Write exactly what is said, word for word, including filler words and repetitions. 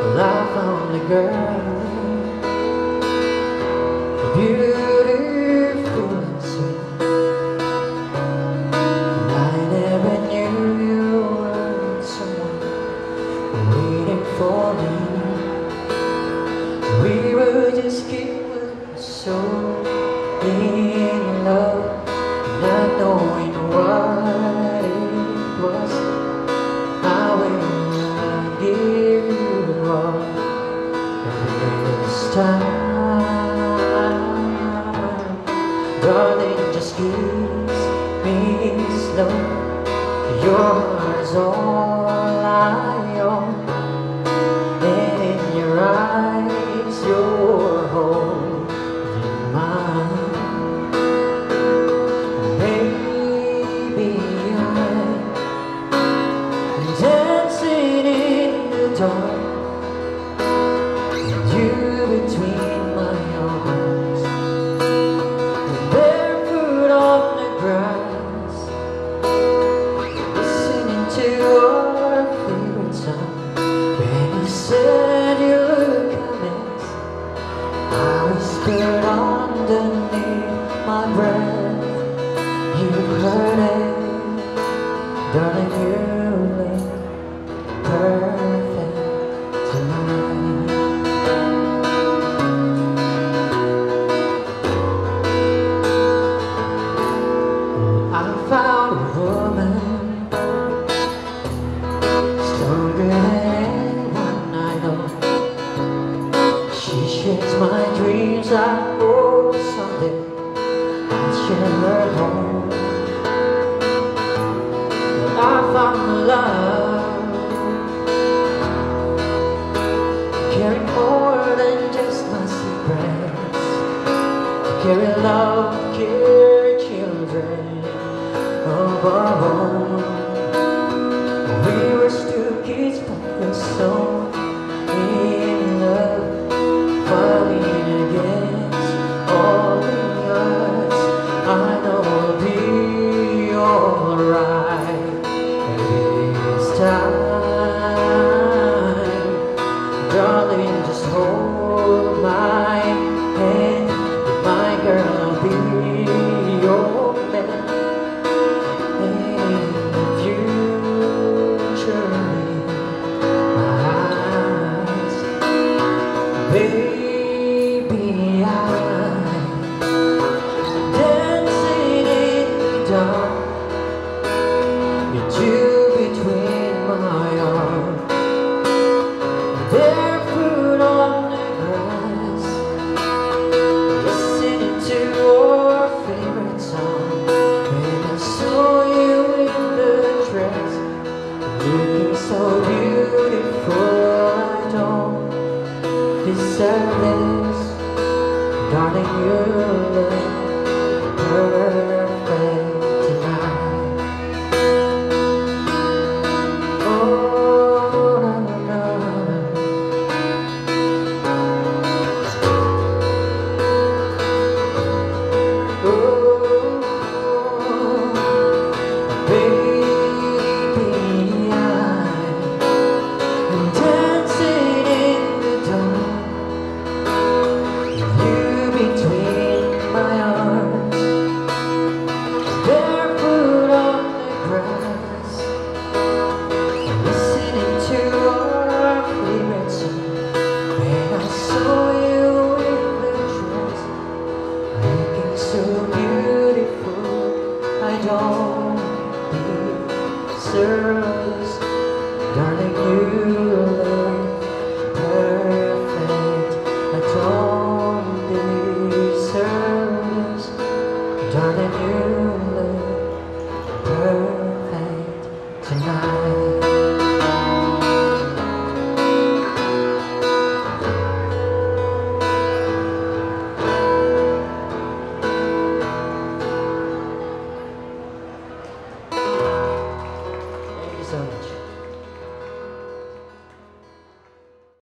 Well, I found a girl, beautiful and sweet, and I never knew you were someone waiting for me. We were just kids, so in love, not knowing what it was. I will give you all this time, darling. Just kiss me slow. Your heart's all I own, and in your eyes, you're holding mine. Baby, I'm dancing in the dark, you between my arms, barefoot on the grass, listening to our favorite song. When you said you look a mess, I whispered underneath my breath, you heard it, darling. You look perfect tonight. I found a woman stronger than anyone I know. She shares my dreams. I hope someday I'll share her home. I found love, caring more than just my secrets. Carry love, carry children of our own. We were still kids, but we're so in love, fighting against all the odds. I know we'll be alright this time, darling. Just hold my hand, my girl. I'll be your man, and in the future in my eyes, baby, I'm dancing in the dark, with you between my arms, barefoot on the grass, listening to our favorite song. When I saw you in the dress, looking so beautiful, I don't deserve this, darling. You look perfect tonight. Oh, na, na, na. Oh, baby, I'm dancing in the dark, you between my arms, barefoot on the grass, listening to our favorite song. When I saw you in the dress, looking so beautiful, I don't deserve this, darling. You look perfect. I don't deserve this, darling. You look perfect tonight. Thank you so much.